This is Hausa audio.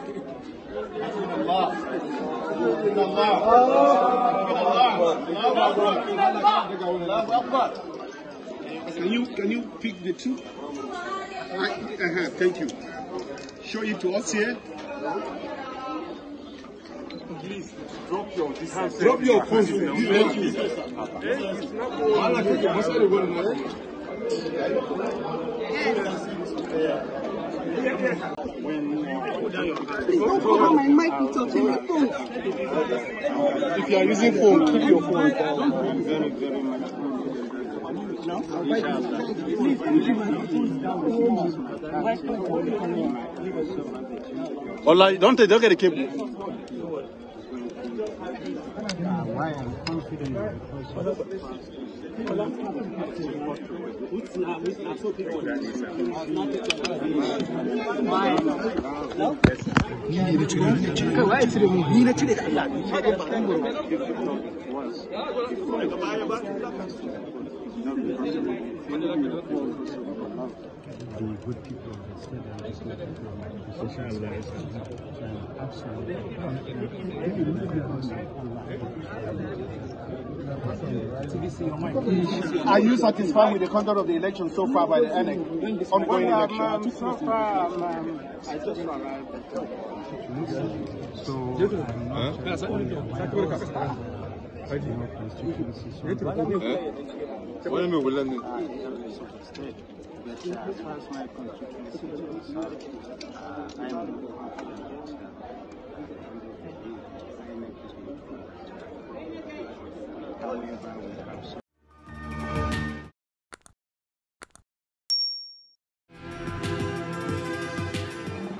Can you pick the two? Thank you. Show it to us here. Please drop your distance. Drop your phone. Thank you. My mic is touching my phone. If you are using phone, keep your phone down. Ola, don't get the cable. Why I'm confident the good people of the state and the social life and absolutely Are you satisfied with the conduct of the election so far by the INEC? Ongoing election? So far, I just arrived. So, but as far as my constituency goes,